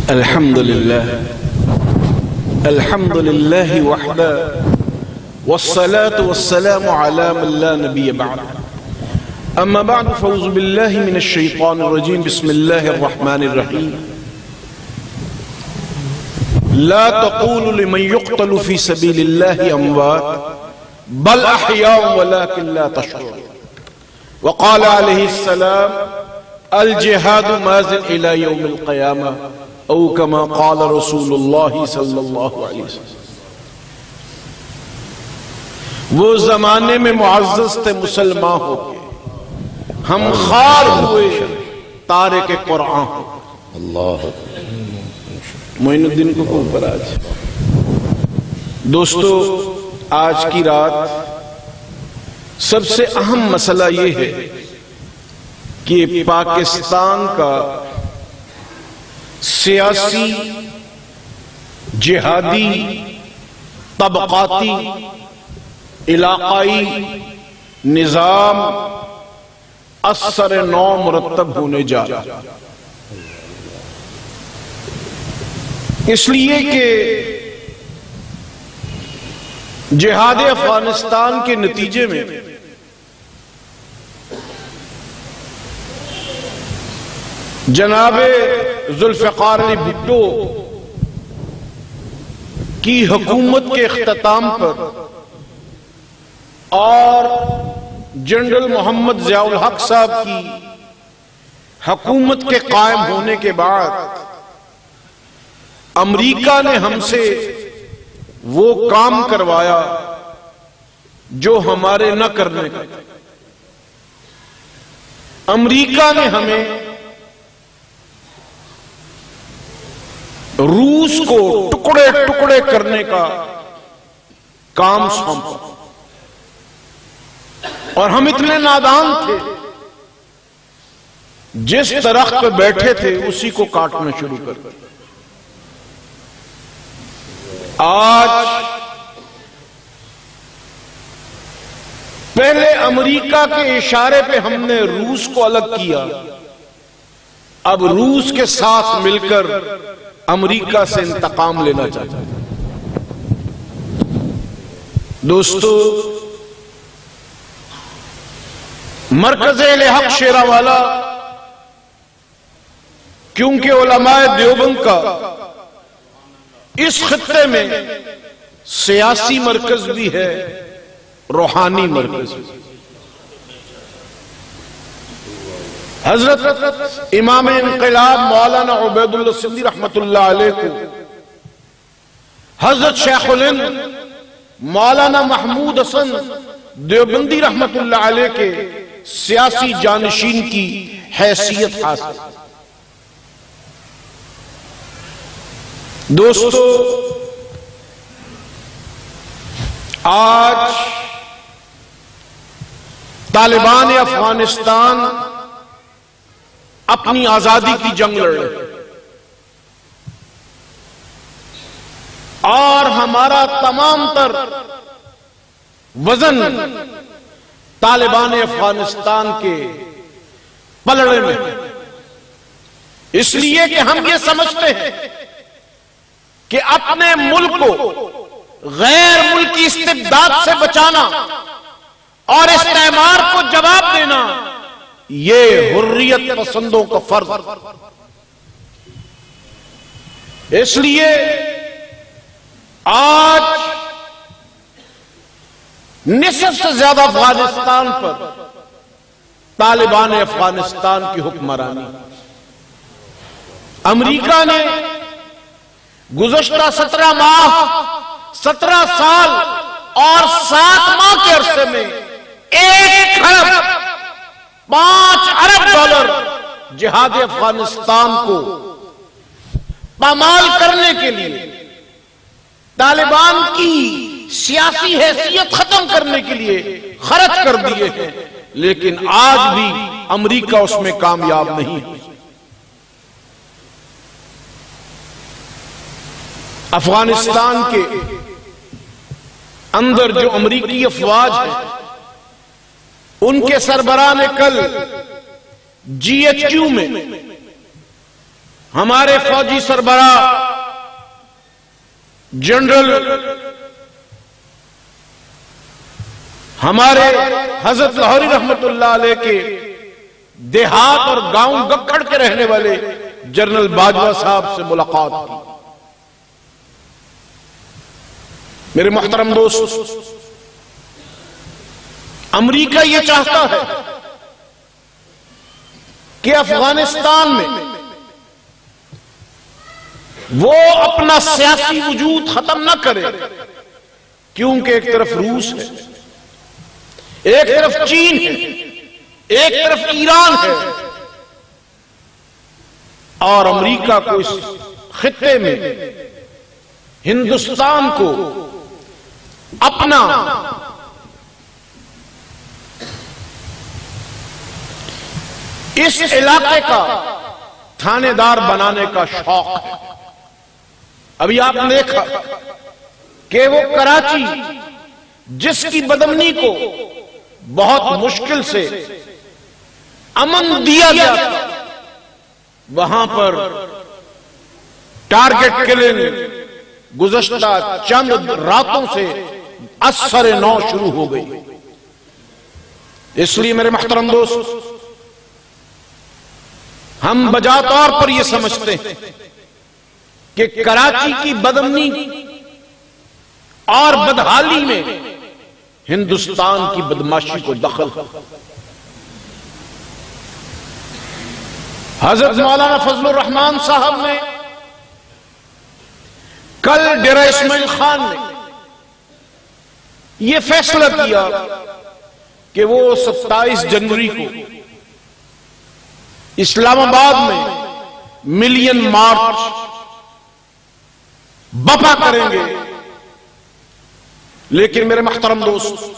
अल्हम्दुलिल्लाह वहदा वस्सलातु वस्सलामु अला मन ला नबिय्य बअद। अम्मा बअद फअऊज़ु बिल्लाहि मिनश शैतानिर रजीम। बिस्मिल्लाहिर रहमानिर रहीम। ला तक़ूलु लिमन युक़्तलु फ़ी सबीलिल्लाहि अमवात बल अहयाउ वलाकिन ला तशऊरून। वक़ाल अलैहिस्सलाम अल जिहादु माज़िन इला यौमिल क़ियामा औ कमा क़ाल रसूलुल्लाह सल्लल्लाहु अलैहि वसल्लम। वो जमाने में मुअज़्ज़ज़ थे मुसलमान होके, हम खार हुए तारे के कुरान। अल्लाह मोइनुद्दीन को ऊपर आज। दोस्तों, आज की रात सबसे अहम मसला ये है कि पाकिस्तान का सियासी, जिहादी, तबकाती, इलाकाई निजाम असर नौ मुरत्तब होने जा रहा। इसलिए कि जिहाद अफगानिस्तान के नतीजे में जनाबे जुल्फ़िकार अली भुट्टो की हुकूमत के इख्तिताम पर और जनरल मोहम्मद ज़ियाउल हक साहब की हुकूमत के कायम होने के बाद अमेरिका ने हमसे वो काम करवाया जो हमारे न करने का। अमेरिका ने हमें रूस को टुकड़े टुकड़े करने का काम सौंपा और हम इतने नादान थे, जिस दरख्त पे बैठे थे उसी को काटना शुरू कर दिया। आज पहले अमेरिका के इशारे पे हमने रूस को अलग किया, अब रूस के साथ मिलकर अमेरिका से इंतकाम लेना चाहते हैं। दोस्तों, मरकज़-ए-हक शेरावाला, क्योंकि उलमाए देवबंद का इस खित्ते में सियासी मरकज भी है, रूहानी मरकज। हजरत इमाम इनक़िलाब मौलाना उबैदुल्लाह सिंधी रहमतुल्लाह अलैह को हजरत शेखुल हिंद मौलाना महमूद हसन देवबंदी रहमतुल्लाह अलैह के सियासी जानशीन की हैसियत हासिल। दोस्तों, आज तालिबान अफगानिस्तान अपनी आजादी की जंग लड़ रहे और हमारा तमाम तर वजन तालिबान अफगानिस्तान के पलड़े में, इसलिए कि हम ये समझते हैं कि अपने मुल्क को गैर मुल्की इस्तिबदाद से बचाना और इस्तेमार को जवाब देना, ये हुर्रियत पसंदों का फर्ज। इसलिए आज निसफ से ज्यादा अफगानिस्तान पर तालिबान अफगानिस्तान की हुक्मरानी। अमेरिका ने गुज़श्ता 17 माह, 17 साल और 7 माह के अरसे में 1 खरब 5 अरब डॉलर जिहाद अफगानिस्तान को पामाल करने के लिए, तालिबान की सियासी हैसियत खत्म करने के लिए खर्च कर दिए हैं, लेकिन आज भी अमेरिका उसमें कामयाब नहीं है। अफगानिस्तान के अंदर जो अमेरिकी अफवाज है, उनके सरबराह ने कल GHQ में हमारे फौजी सरबरा जनरल हमारे हजरत लाहौरी रहमतुल्लाह अलैह के देहात और गांव गक्खड़ के रहने वाले जनरल बाजवा साहब से मुलाकात की। मेरे मोहतरम दोस्त, अमेरिका यह चाहता है कि अफगानिस्तान में वो अपना सियासी वजूद खत्म न करे, क्योंकि एक तरफ रूस है, एक तरफ चीन है, एक तरफ ईरान है, और अमेरिका को इस खित्ते में हिंदुस्तान को अपना इस इलाके का थानेदार बनाने का शौक है। अभी आपने देखा कि वो कराची, जिसकी बदअमनी को बहुत मुश्किल से अमन दिया गया था, वहां पर टारगेट किलिंग गुज़श्ता चंद रातों से असर नौ शुरू हो गई। इसलिए मेरे मोहतरम दोस्त, हम बजा तौर पर यह समझते हैं कि कराची की बदअमनी और बदहाली में हिंदुस्तान की बदमाशी को दखल है। हजरत मौलाना फजलुर रहमान साहब ने कल डेरा इस्माइल खान ने यह फैसला किया कि वो 27 जनवरी को इस्लामाबाद में मिलियन मार्च बपा करेंगे। लेकिन मेरे मोहतरम दोस्त,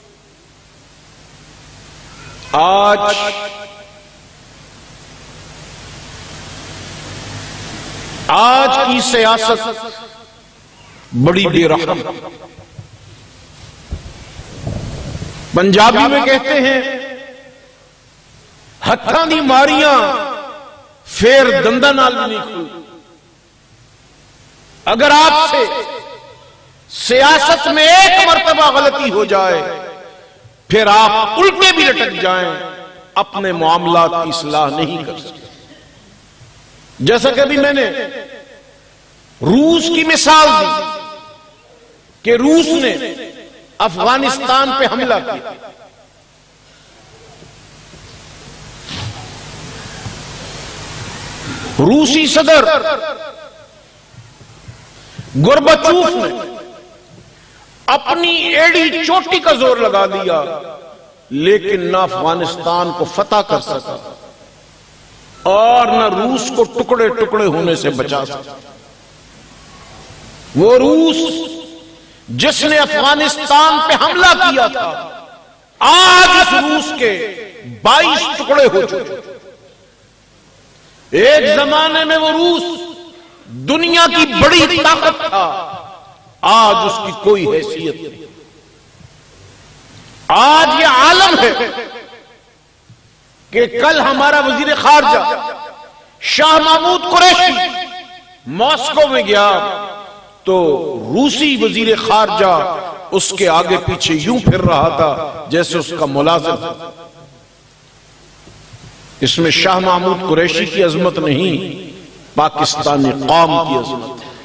आज की सियासत बड़ी बेरहम। पंजाबी में कहते हैं, हत्थां दी मारियां फेर दंदा नाल भी नहीं खुल। अगर आपसे सियासत में एक मर्तबा गलती हो जाए, फिर आप उल्टे भी लटक जाएं, अपने मामलात की इस्लाह नहीं कर सकते। जैसा कि अभी मैंने रूस की मिसाल दी कि रूस ने अफगानिस्तान पे हमला किया। रूसी सदर गोरबाचोव ने अपनी एड़ी चोटी का जोर लगा दिया, लेकिन न अफगानिस्तान को फतह कर सका और न रूस को टुकड़े टुकड़े होने से बचा सका। वो रूस जिसने अफगानिस्तान पे हमला किया था, आज इस रूस के 22 टुकड़े हो चुके। एक जमाने में वो रूस दुनिया की बड़ी ताकत था, आज उसकी कोई हैसियत नहीं। आज ये आलम है कि कल हमारा वजीर खारजा शाह महमूद कुरैशी मॉस्को में गया तो रूसी वजीर खारजा उसके आगे पीछे यूं फिर रहा था जैसे उसका मुलाजिम था। इसमें शाह महमूद कुरैशी की अजमत नहीं, पाकिस्तानी कौम की अजमत है,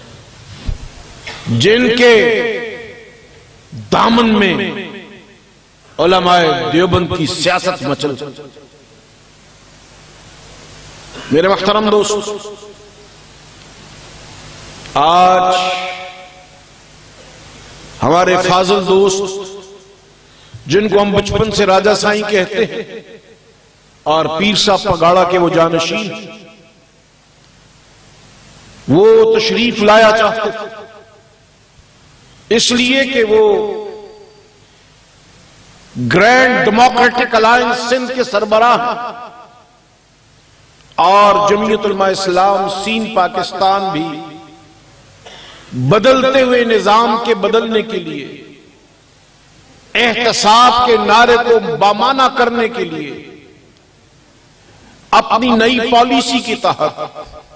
जिनके दामन में उलमाए देवबंद की सियासत मचल। मेरे मुहतरम दोस्त, आज हमारे फाजिल दोस्त जिनको हम बचपन से राजा साईं कहते हैं और पीर साहब पगाड़ा के वो जानशीन, वो तशरीफ लाया चाहते थे इसलिए कि वो ग्रैंड डेमोक्रेटिक अलायंस सिंध के सरबराह और जमीयत उलमा इस्लाम सीन पाकिस्तान भी बदलते हुए निजाम के बदलने के लिए, एहतसाब के नारे को बामाना करने के लिए अपनी नई पॉलिसी के तहत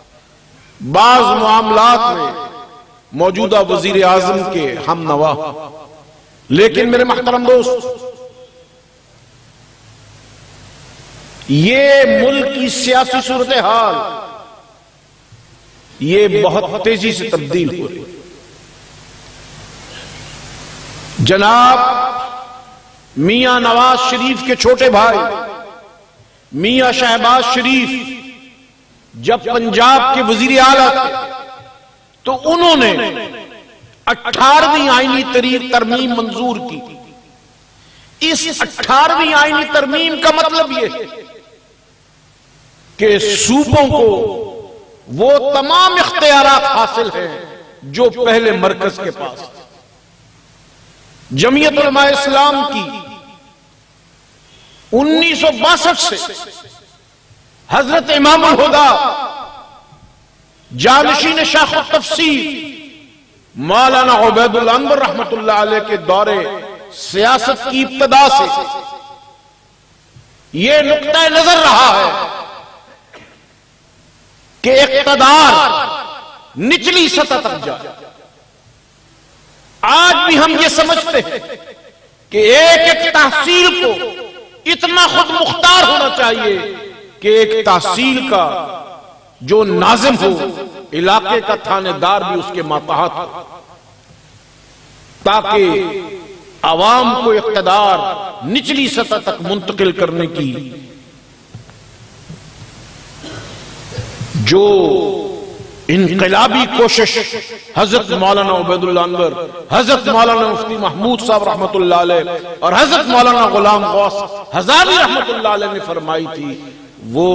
बाज मामलात में मौजूदा वजीर आजम के हम नवा। लेकिन मेरे मोहतरम दोस्त, ये मुल्क की सियासी सूरत हाल ये बहुत तेजी से तब्दील हो रही है। जनाब मियां नवाज शरीफ के छोटे भाई मियां शहबाज शरीफ जब पंजाब के वजीर आला थे तो उन्होंने 18वीं आईनी तरमीम मंजूर की। इस 18वीं आईनी तरमीम का मतलब यह है कि सूबों को वो तमाम इख्तियारात हासिल हैं जो पहले मरकज के पास थे। जमीयत उलमा इस्लाम की 1962 से हजरत इमामुल हुदा जानशीन शाख तफसीर मौलाना उबैदुल अनवर रहमतुल्लाह अलैह के दौरे सियासत की इब्तिदा से यह नुक्ता नजर रहा है कि इक़्तिदार निचली सतह तक जाए। आज भी हम ये समझते हैं कि एक तहसील को इतना खुद मुख्तार होना चाहिए कि एक तहसील का जो नाजिम हो इलाके का थानेदार भी उसके मातहत हो, ताकि आवाम को इक़्तिदार निचली सतह तक मुंतकिल करने की जो इनकलाबी कोशिश हजरत मौलाना उबैदुल्लाह अनवर, हजरत मौलाना मुफ्ती महमूद साहब रहमतुल्लाह अलैह और हजरत मौलाना गुलाम गौस हजारी रहमतुल्लाह अलैह ने फरमाई थी, वो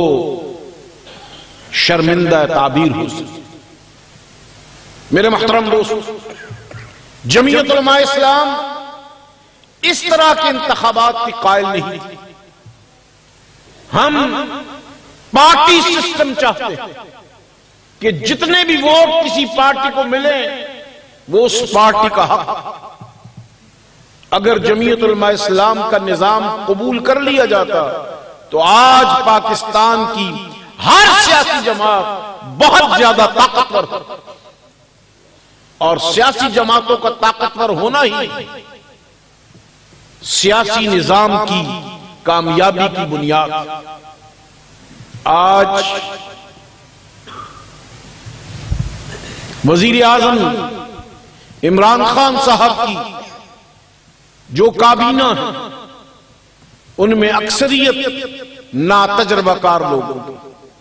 शर्मिंदा ताबीर हो सकती। मेरे मोहतरम दोस्त, जमीयत उलमा इस्लाम इस तरह के इंतखाबात की कायल नहीं थी। हम पार्टी सिस्टम चाहते हैं कि जितने भी वोट किसी पार्टी को मिले वो उस पार्टी का हक। अगर जमीयत उलमा इस्लाम का निजाम कबूल कर लिया जाता तो आज पाकिस्तान की हर सियासी जमात बहुत ज्यादा ताकतवर हो, और सियासी जमातों का ताकतवर होना ही सियासी निजाम की कामयाबी की बुनियाद। आज वजीर आजम इमरान खान साहब की जो काबीना है उनमें अक्सरियत नातजर्बाकार लोगों की,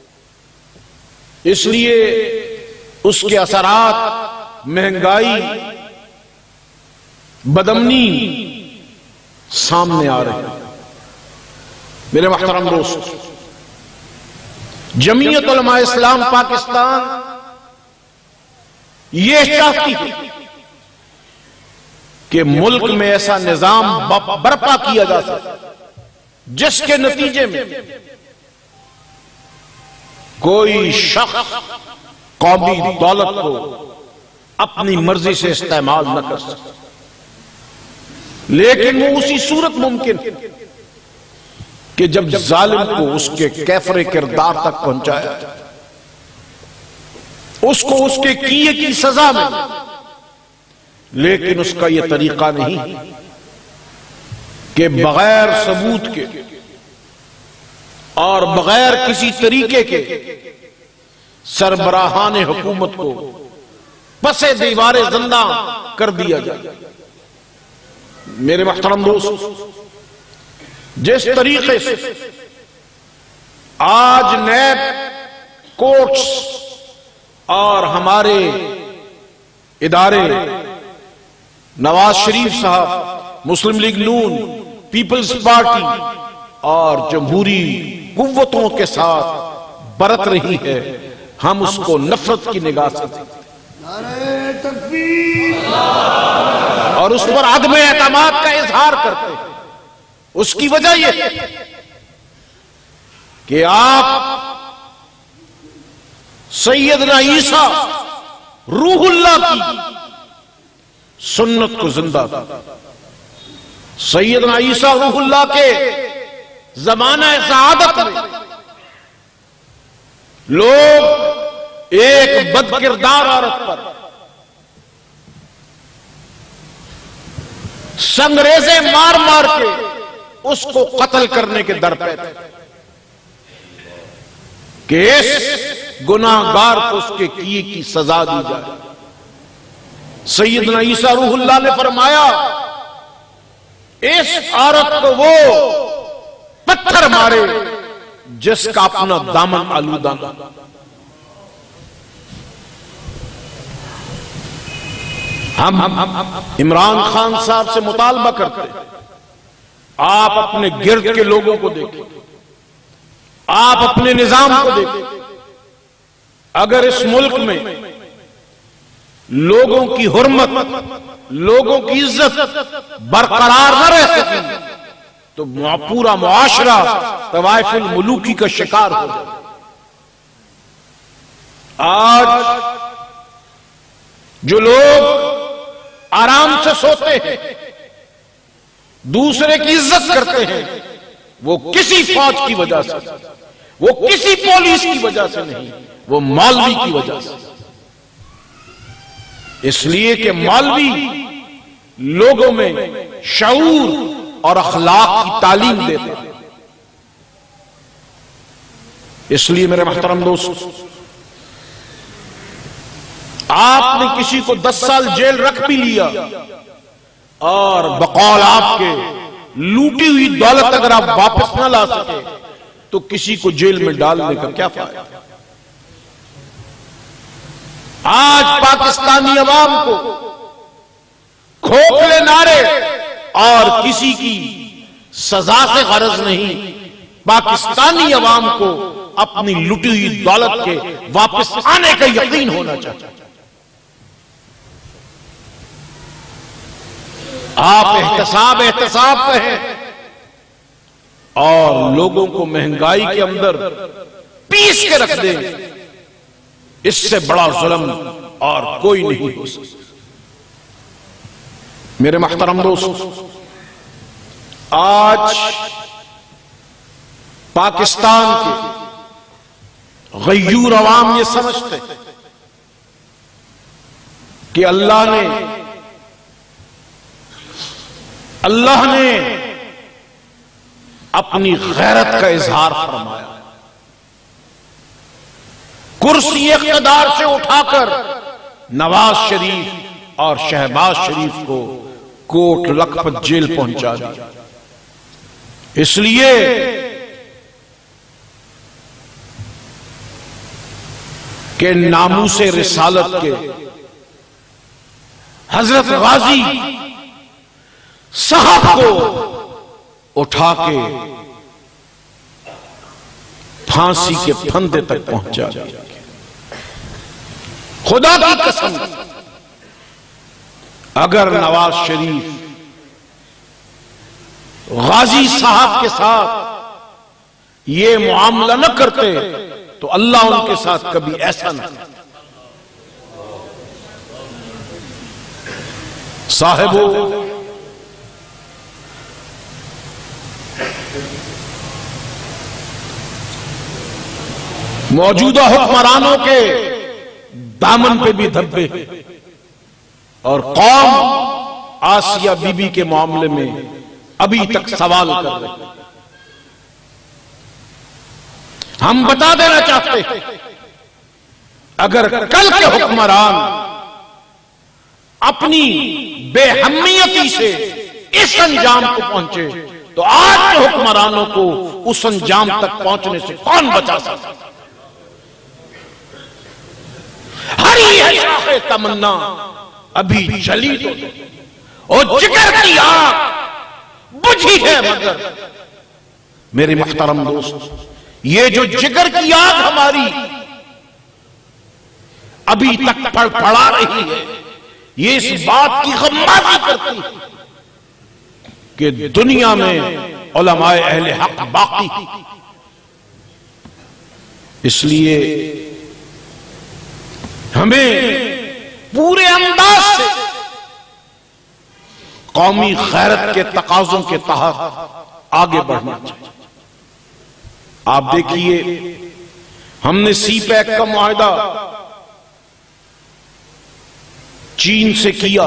इसलिए उसके असरात महंगाई बदमनी सामने आ रहे हैं। मेरे मोहतरम दोस्त, जमीयत उलमा इस्लाम पाकिस्तान ये चाहती है कि मुल्क में ऐसा निजाम बर्पा किया जा सके जिसके नतीजे में कोई शख्स कौमी दौलत को अपनी मर्जी से इस्तेमाल न कर सके। लेकिन वो उसी सूरत मुमकिन है कि जब जालिम को उसके कैफरे किरदार तक पहुंचाया, उसको उसके किए की सजा मिले, लेकिन उसका यह तरीका नहीं कि बगैर सबूत के और बगैर किसी तरीके के सरबराहान हुकूमत को पसे दीवारे जिंदा कर दिया जाए। मेरे मोहतरम दोस्त, जिस तरीके से आज नैब कोर्ट्स और हमारे इदारे नवाज शरीफ साहब, Muslim League Noon, Peoples Party और जमहूरी कुव्वतों के साथ बरत रही है, हम उसको नफरत की निगाह से और उस पर अदम एतमाद का इजहार करते हैं। उसकी वजह यह है कि आप सैयदना ईसा रूहुल्लाह की सुन्नत को जिंदा था। सैयदना ईसा रूहुल्लाह के जमाना सआदत में लोग एक बदकिरदार औरत पर संगरेजे मार मार के उसको कत्ल करने के दर पे थे कि इस गुनाहगार को उसके किए की सजा दी जाए। सैयदना ईसा रूहुल्लाह ने फरमाया, इस औरत को वो पत्थर मारे जिसका अपना दामन आलूदा ना। हम इमरान खान साहब से मुतालबा करते हैं, आप अपने गिर्द के लोगों को देखें, आप अपने निजाम को देखें। अगर इस मुल्क में लोगों की हुर्मत, लोगों की इज्जत बरकरार न रह सकी तो पूरा मुआशरा तवाइफुल मुलूकी का शिकार हो जाए। आज जो लोग आराम से सोते हैं, दूसरे की इज्जत करते हैं, वो किसी फौज की वजह से, वो किसी पुलिस की वजह से नहीं, वो मौलवी की वजह से। इसलिए कि मौलवी लोगों में शऊर और अखलाक की तालीम देते हैं। इसलिए मेरे मोहतरम दोस्त, आपने किसी को 10 साल जेल रख भी लिया और बकौल आपके लूटी हुई दौलत अगर आप वापस ना ला सके तो किसी को जेल में डालने का क्या फायदा। आज पाकिस्तानी अवाम को खोखले नारे और किसी की सजा से गरज नहीं, पाकिस्तानी अवाम को अपनी लुटी हुई दौलत के वापस आने का यकीन होना चाहिए। आप एहतसाब कहें और लोगों को महंगाई के अंदर पीस के रख दें, इससे बड़ा जुल्म और कोई नहीं हो सकता। मेरे मोहतरम दोस्त, आज पाकिस्तान के गयूर अवाम ये समझते कि अल्लाह ने अपनी गैरत का इजहार फरमाया, कुर्सी इख्तिदार से उठाकर नवाज शरीफ और शहबाज शरीफ को कोट लखपत जेल पहुंचा दिया। इसलिए कि नामूसे रिसालत के हजरत गाजी साहब को उठा के फांसी के फंदे तक पहुंचा दिया। खुदा की कसम, अगर नवाज शरीफ गाजी साहब के साथ ये मुआमला न करते तो अल्लाह उनके साथ कभी ऐसा न करे। साहिबो, मौजूदा हुक्मरानों के दामन पे भी धब्बे और कौम आसिया बीबी के मामले में अभी तक सवाल कर रहे हैं। हम बता देना चाहते हैं, अगर कल के हुक्मरान अपनी बेहमियती से इस अंजाम को पहुंचे तो आज के हुक्मरानों को उस अंजाम तक पहुंचने से कौन बचा सकता। हरी है शाखे तमन्ना अभी जली तो और जिगर की आग बुझी है मगर। मेरे मुहतरम दोस्त, ये जो जिगर की आग हमारी अभी तक फड़फड़ा रही है, ये इस बात की गम्माज़ी करती है कि दुनिया में उलमाए अहले हक बाकी। इसलिए हमें पूरे अंदाज से कौमी गैरत के तकाज़ों के तहत आगे बढ़ना चाहिए। आप देखिए, हमने सी पैक का मुआहदा चीन से किया,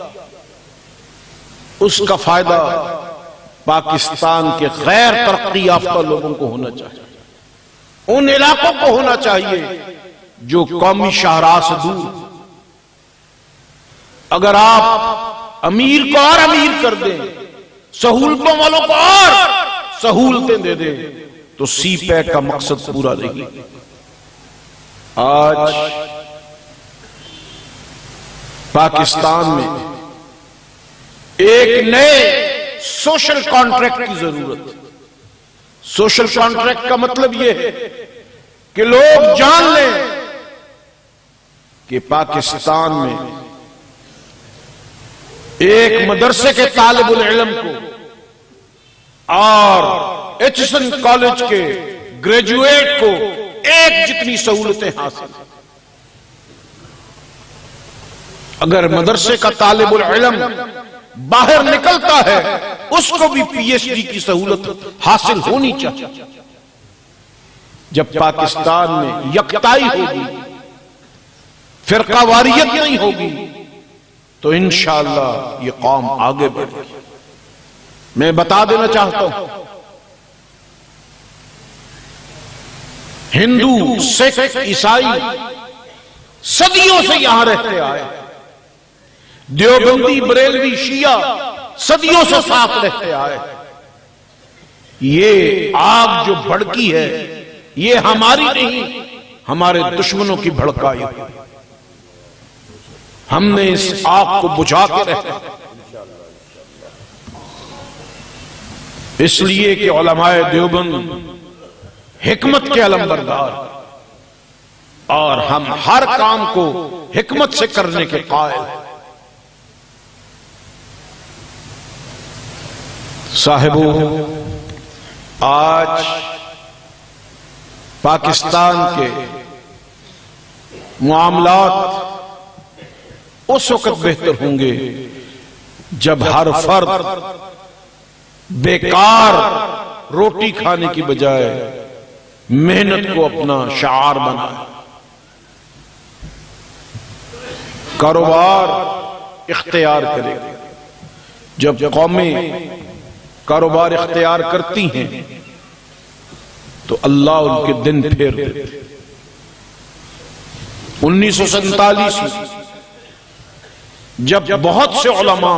उसका फायदा पाकिस्तान के गैर तरक्की याफ्ता लोगों को होना चाहिए, उन इलाकों को होना चाहिए जो कौमी शाहराह से दूर। अगर आप अमीर को और अमीर कर दें, सहूलतों वालों को और सहूलतें दे दें, तो सी पैक का मकसद पूरा नहीं। आज पाकिस्तान में एक नए सोशल कॉन्ट्रैक्ट की जरूरत है। सोशल कॉन्ट्रैक्ट का मतलब यह है कि लोग जान लें कि पाकिस्तान में एक मदरसे के तालिबुल इल्म को और एचएसएन कॉलेज के ग्रेजुएट को एक जितनी सहूलतें हासिल। अगर मदरसे का तालिबुल इल्म बाहर निकलता है, उसको भी पीएचडी की सहूलत हासिल होनी चाहिए। जब पाकिस्तान में यकताई होगी, फिरकावारियत नहीं होगी, तो इंशाअल्लाह ये कौम आगे बढ़ेगी। मैं बता देना चाहता हूं, हिंदू, सिख, ईसाई सदियों से यहां रहते आए। देवबंदी, बरेलवी, शिया सदियों से साथ रहते आए। ये आग जो भड़की है, ये हमारी नहीं, हमारे दुश्मनों की भड़काई। हमने इस आग को बुझा के रखा, इसलिए कि उलमाए देवबंद हिकमत के अलमबरदार, और हम हर काम को हिकमत से करने के कायल। साहिबों, आज पाकिस्तान के मामलात उस वक्त बेहतर होंगे जब हर फर्द बेकार रोटी खाने की बजाय मेहनत को अपना शार बनाए, कारोबार इख्तियार करे। जब कौमें कारोबार इख्तियार करती हैं तो अल्लाह उनके दिन फेर देते। 1947 में जब बहुत से उलमा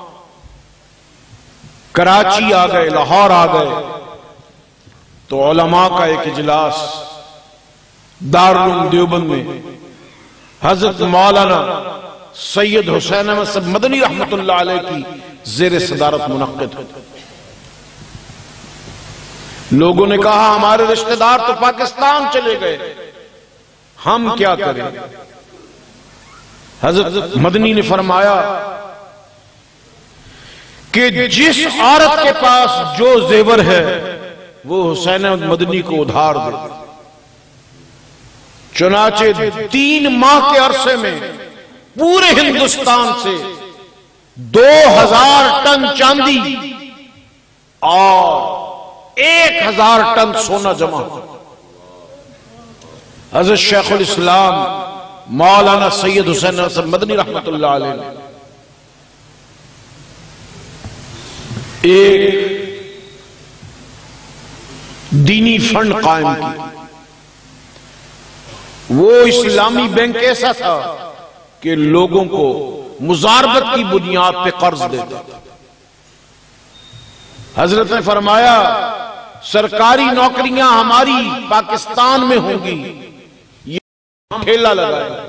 कराची आ गए, लाहौर आ गए, तो उलमा का एक इजलास दारुल उलूम देवबंद में हजरत मौलाना सैयद हुसैन अहमद मदनी रहमतुल्लाह अलैह की जेर सदारत मुनक्किद हुआ। लोगों ने कहा हमारे रिश्तेदार तो पाकिस्तान चले गए, हम क्या करें? हजरत मदनी ने फरमाया कि जिस औरत के पास जो जेवर है वो हुसैन मदनी को उधार दे। चुनाचे 3 माह के अरसे में पूरे हिंदुस्तान से 2000 टन चांदी और 1000 टन सोना जमा। हज़रत शेखुल इस्लाम मौलाना सैयद हुसैन मदनी रहमतुल्लाह अलैह ने एक दीनी फंड कायम की। वो इस्लामी बैंक ऐसा था कि लोगों को मुजारबत की बुनियाद पे कर्ज देता। हजरत ने फरमाया सरकारी नौकरियां हमारी पाकिस्तान में होंगी, ये ठेला लगाए।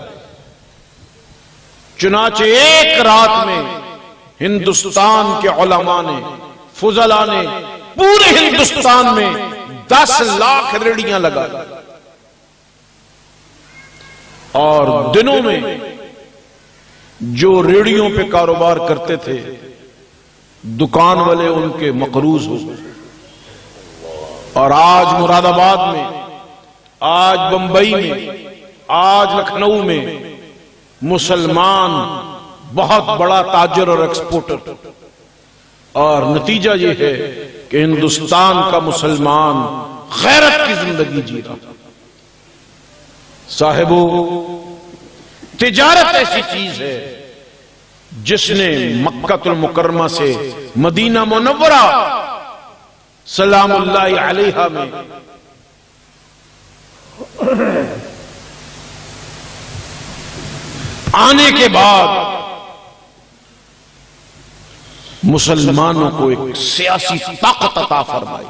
चुनाचे एक रात में हिंदुस्तान के उलमा ने, फुजला ने पूरे हिंदुस्तान में 10 लाख रेहड़ियां लगाई और दिनों में जो रेहड़ियों पे कारोबार करते थे दुकान वाले उनके मकरूज हो गए। और आज मुरादाबाद में, आज बंबई में, आज लखनऊ में मुसलमान बहुत बड़ा ताजर और एक्सपोर्टर। और नतीजा यह है कि हिंदुस्तान का मुसलमान गैरत की जिंदगी जी रहा। साहिबो, तिजारत ऐसी चीज है जिसने मक्कातुल मुकर्रमा से मदीना मुनव्वरा सलामुल्लाहि अलैहा में आने के बाद मुसलमानों को एक सियासी ताकत अता फरमाई।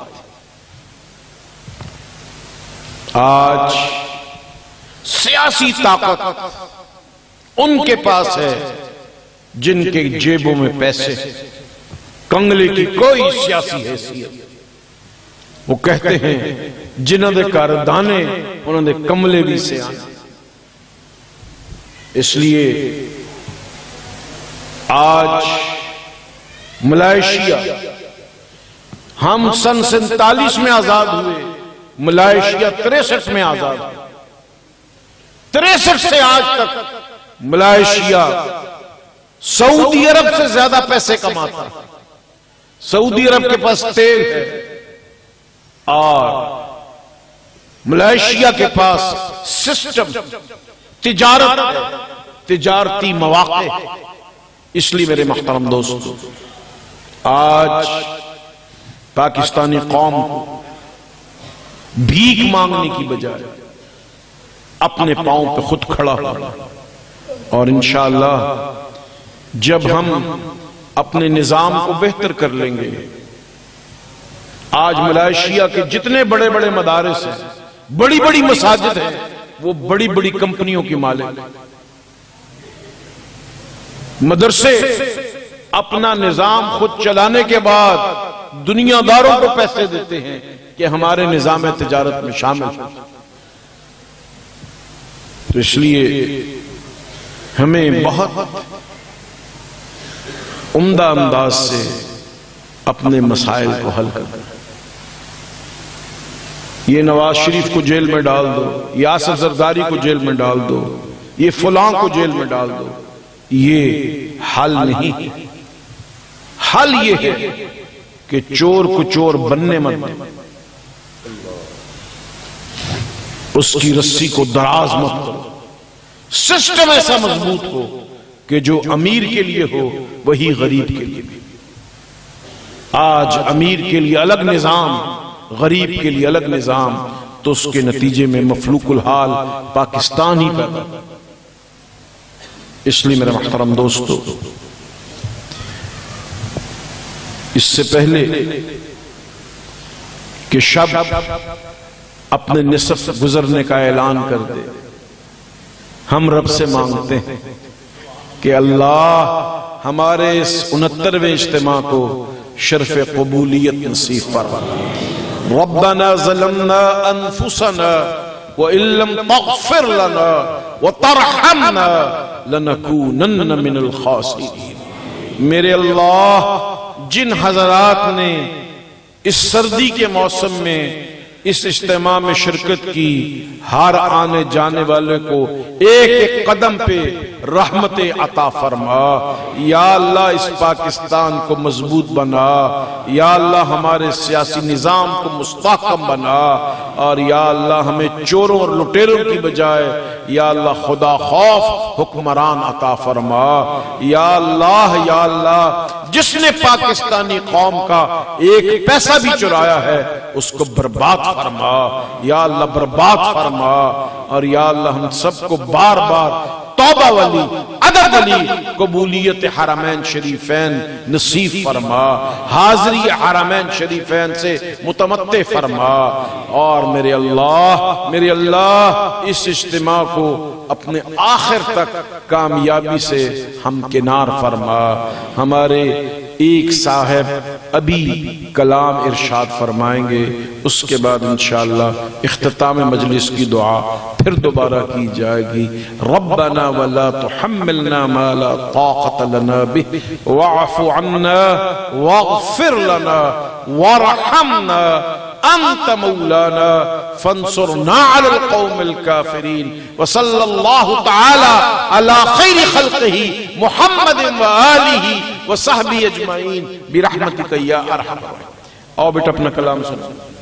आज सियासी ताकत उनके पास है जिनके जेबों में पैसे, कंगले की कोई सियासी हैसियत। वो कहते हैं जिन्हों दे घर दाने उन्होंने कमले भी से आने। इसलिए आज मलेशिया, हम सन 47 में आजाद हुए, मलेशिया 63 में आजाद हुआ। 63 से आज तक मलेशिया सऊदी अरब से ज्यादा पैसे कमाता है। सऊदी अरब के पास तेल है और मलेशिया के पास सिस्टम, तिजारत, तिजारती मौके है। इसलिए मेरे मुहतरम दोस्तों, आज पाकिस्तानी कौम को भीख मांगने की बजाय अपने पांव पे खुद खड़ा हो, और इंशाअल्लाह जब हम अपने निजाम को बेहतर कर लेंगे, आज मलेशिया के जितने बड़े बड़े मदारिस हैं, बड़ी बड़ी मसाजिद हैं, वो बड़ी बड़ी कंपनियों की मालिक। मदरसे अपना निजाम खुद चलाने के बाद दुनियादारों को पैसे देते हैं कि हमारे निजाम तिजारत में शामिल हो। तो इसलिए हमें बहुत उम्दा अंदाज से अपने मसाइल को हल करना। ये नवाज शरीफ को जेल में डाल दो, ये आसिफ जरदारी को जेल में डाल दो, ये फलां को जेल में डाल दो, ये हल नहीं। हल ये है कि चोर को चोर बनने मत दो, उसकी रस्सी को दराज मत करो। सिस्टम ऐसा मजबूत हो कि जो अमीर के लिए हो वही गरीब के लिए भी। आज अमीर के लिए अलग निजाम, गरीब के लिए अलग निजाम, तो उसके नतीजे में मफलूकुल हाल पाकिस्तान ही पैदा। इसलिए मेरे मुहतरम दोस्तों, इससे पहले कि शब अपने निसफ गुजरने का ऐलान कर दे, हम रब से मांगते हैं कि अल्लाह हमारे इस 69वें इज्तिमा को शर्फ कबूलियत नसीब फरमा। रब्बना ज़लमना अनफुसना व इल्लम तग़फिर लना व तरहमना लनकूनन्ना मिनल खासिरीन। मेरे अल्लाह, जिन हजरात ने इस सर्दी के मौसम में इस इज्तिमा में शिरकत की, हर आने जाने वाले को एक एक कदम पे रहमत अता फरमा। या अल्लाह इस पाकिस्तान को मजबूत बना, या अल्लाह हमारे सियासी निजाम को मुस्तहकम बना, और या अल्लाह हमें चोरों और लुटेरों की बजाय या अल्लाह खुदा खौफ हुक्मरान अता फरमा। या अल्लाह जिसने पाकिस्तानी कौम का एक पैसा भी चुराया है उसको बर्बाद फरमा, या अल्लाह बर्बाद फरमा। और या अल्लाह हम सबको बार बार तौबा वाली, अदब वाली कबूलियत हरमैन शरीफैन नसीब फरमा, हाजिरी हरमैन शरीफैन से मुतमत्ते फरमा। और मेरे अल्लाह इस इज्तिमा को अपने आखिर तक कामयाबी से हमकिनार फरमा। हमारे एक साहब अभी कलाम इरशाद फरमाएंगे, उसके बाद इंशाअल्लाह इख्तिताम मजलिस की दुआ फिर दोबारा की जाएगी। रब्बना वला तुहम्मिलना मा ला ताक़त लना बिही वअफ़ु अन्ना वग़फ़िर लना वरहमना अंत मौलाना फंसुरना अलल कौमिल काफिरीन। व सल्लल्लाहु तआला अला खैरि खल्क़िही मुहम्मद व आलिही व सहबी अजमाइन बिरहमतिका या अरहम। आओ बेटा अपना कलाम सुनो।